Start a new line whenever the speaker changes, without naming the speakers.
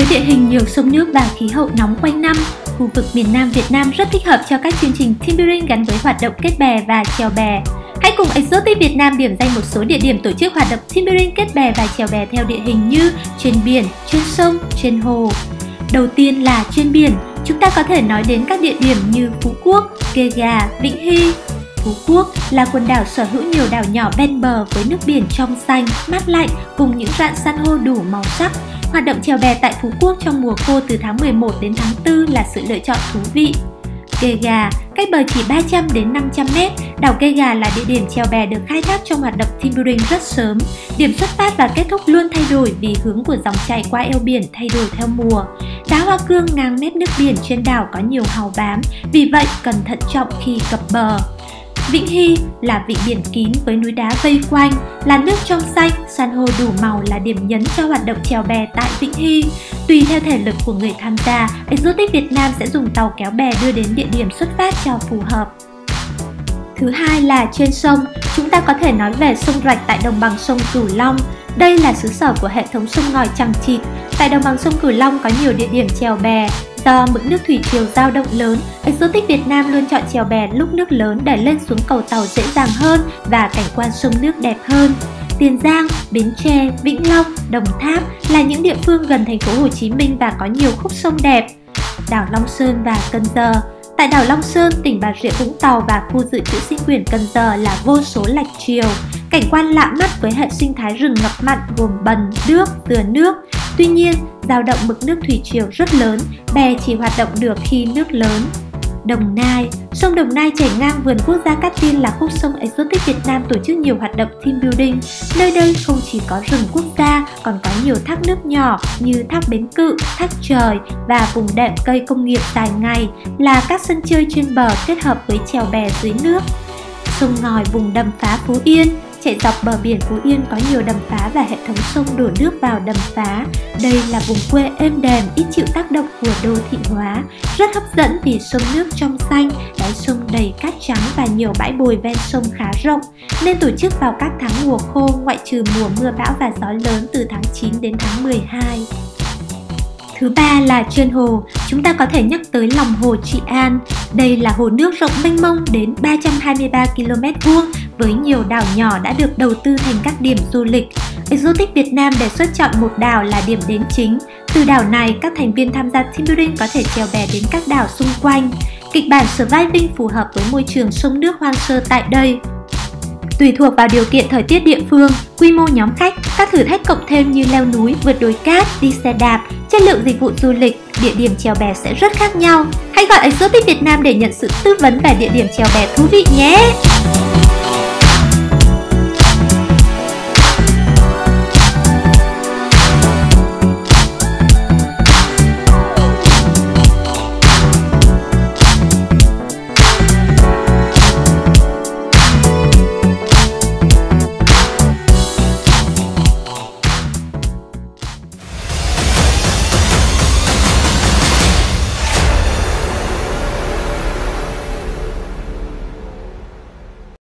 Với địa hình nhiều sông nước và khí hậu nóng quanh năm, khu vực miền Nam Việt Nam rất thích hợp cho các chương trình team building gắn với hoạt động kết bè và chèo bè. Hãy cùng Exotic Việt Nam điểm danh một số địa điểm tổ chức hoạt động team building kết bè và chèo bè theo địa hình như trên biển, trên sông, trên hồ. Đầu tiên là trên biển, chúng ta có thể nói đến các địa điểm như Phú Quốc, Kê Gà, Vĩnh Hy. Phú Quốc là quần đảo sở hữu nhiều đảo nhỏ ven bờ với nước biển trong xanh, mát lạnh cùng những rạn san hô đủ màu sắc. Hoạt động chèo bè tại Phú Quốc trong mùa khô từ tháng 11 đến tháng 4 là sự lựa chọn thú vị. Kê Gà, cách bờ chỉ 300 đến 500 m, đảo Kê Gà là địa điểm chèo bè được khai thác trong hoạt động team building rất sớm. Điểm xuất phát và kết thúc luôn thay đổi vì hướng của dòng chảy qua eo biển thay đổi theo mùa. Đá hoa cương ngang mép nước biển trên đảo có nhiều hào bám, vì vậy cần thận trọng khi cập bờ. Vĩnh Hy là vịnh biển kín với núi đá vây quanh, là nước trong xanh, san hô đủ màu là điểm nhấn cho hoạt động chèo bè tại Vĩnh Hy. Tùy theo thể lực của người tham gia, Exotic Việt Nam sẽ dùng tàu kéo bè đưa đến địa điểm xuất phát cho phù hợp. Thứ hai là trên sông, chúng ta có thể nói về sông Rạch tại đồng bằng sông Cửu Long. Đây là xứ sở của hệ thống sông ngòi chằng chịt. Tại đồng bằng sông Cửu Long có nhiều địa điểm chèo bè. Do mực nước thủy triều dao động lớn, Exotic Việt Nam luôn chọn chèo bè lúc nước lớn để lên xuống cầu tàu dễ dàng hơn và cảnh quan sông nước đẹp hơn. Tiền Giang, Bến Tre, Vĩnh Long, Đồng Tháp là những địa phương gần thành phố Hồ Chí Minh và có nhiều khúc sông đẹp. Đảo Long Sơn và Cần Giờ. Tại đảo Long Sơn, tỉnh Bà Rịa Vũng Tàu và khu dự trữ sinh quyển Cần Giờ là vô số lạch triều. Cảnh quan lạ mắt với hệ sinh thái rừng ngập mặn gồm bần, đước, dừa nước. Tuy nhiên, dao động mực nước thủy triều rất lớn, bè chỉ hoạt động được khi nước lớn. Đồng Nai. Sông Đồng Nai chảy ngang vườn quốc gia Cát Tiên là khúc sông Exotic Việt Nam tổ chức nhiều hoạt động team building. Nơi đây không chỉ có rừng quốc gia, còn có nhiều thác nước nhỏ như thác Bến Cự, thác Trời và vùng đệm cây công nghiệp dài ngày là các sân chơi trên bờ kết hợp với chèo bè dưới nước. Sông ngòi vùng đầm phá Phú Yên. Chạy dọc bờ biển Phú Yên có nhiều đầm phá và hệ thống sông đổ nước vào đầm phá. Đây là vùng quê êm đềm, ít chịu tác động của đô thị hóa. Rất hấp dẫn vì sông nước trong xanh, đáy sông đầy cát trắng và nhiều bãi bồi ven sông khá rộng. Nên tổ chức vào các tháng mùa khô, ngoại trừ mùa mưa bão và gió lớn từ tháng 9 đến tháng 12. Thứ ba là trên hồ, chúng ta có thể nhắc tới lòng hồ Trị An. Đây là hồ nước rộng mênh mông đến 323 km² với nhiều đảo nhỏ đã được đầu tư thành các điểm du lịch. Exotic Việt Nam đề xuất chọn một đảo là điểm đến chính. Từ đảo này, các thành viên tham gia team building có thể chèo bè đến các đảo xung quanh. Kịch bản surviving phù hợp với môi trường sông nước hoang sơ tại đây. Tùy thuộc vào điều kiện thời tiết địa phương, quy mô nhóm khách, các thử thách cộng thêm như leo núi, vượt đồi cát, đi xe đạp, chất lượng dịch vụ du lịch, địa điểm chèo bè sẽ rất khác nhau. Hãy gọi Exotic Việt Nam để nhận sự tư vấn về địa điểm chèo bè thú vị nhé!